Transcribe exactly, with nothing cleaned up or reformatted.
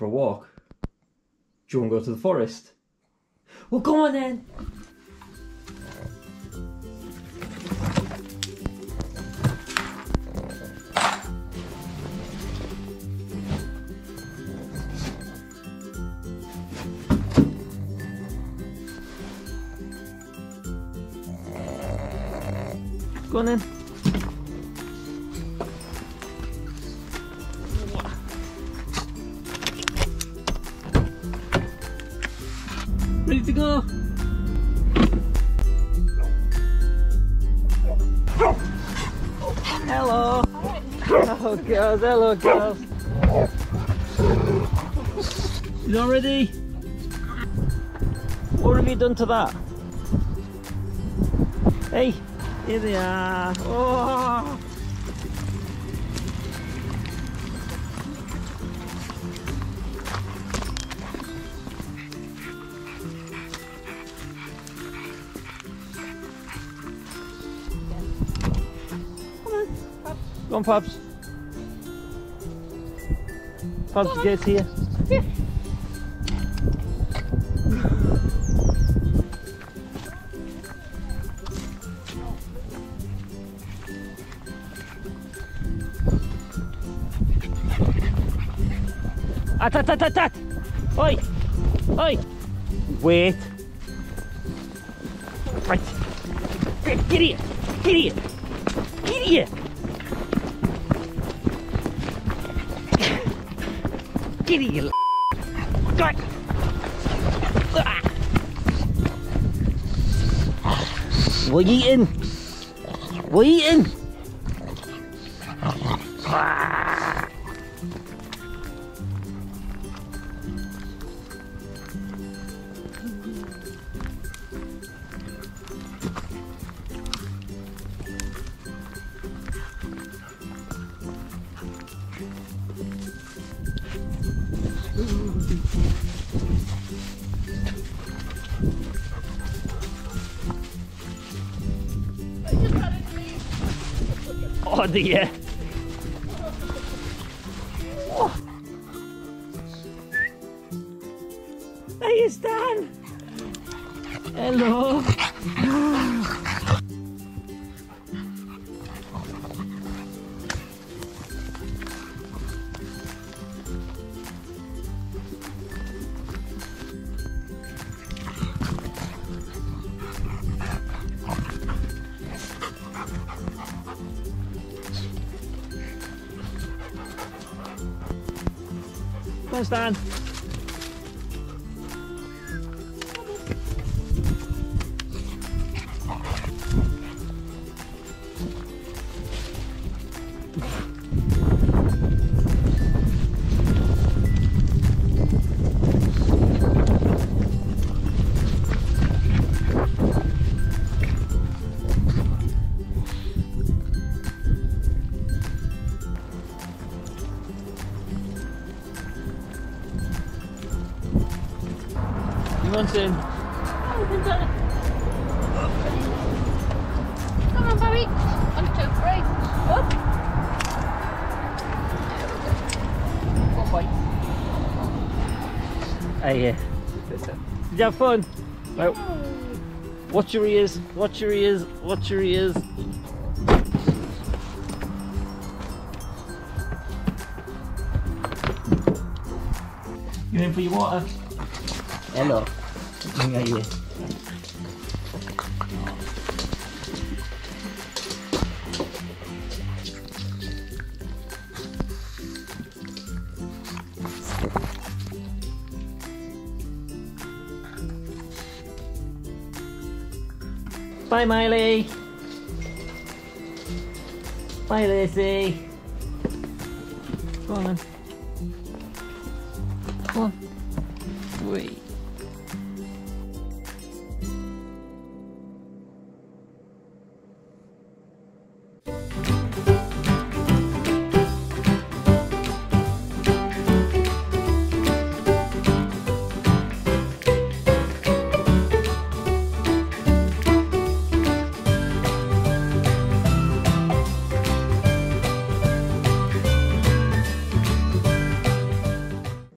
for a walk. Do you want to go to the forest? Well, go on then. Go on then. Ready to go? Hello. Oh girls, hello girls. You not ready? What have you done to that? Hey, here they are. Oh. Go on, Pabs. Pabs, the gate's here. Yeah. At, at, at, at, at! Oi! Oi! Wait! Right! Get, get here! Get here! Get here! Get here! Go! What are you eating? What are you eating? Oh dear. Oh. Hey Stan. Hello. Come on, Stan. You want in? Come on, Bobby. One, two, three. Up. Good boy. Hey, yeah. Did you have fun? Right. Watch your ears. Watch your ears. Watch your ears. You in for your water? Hello. Look at you. Bye, Miley. Bye, Lacey. Go on then.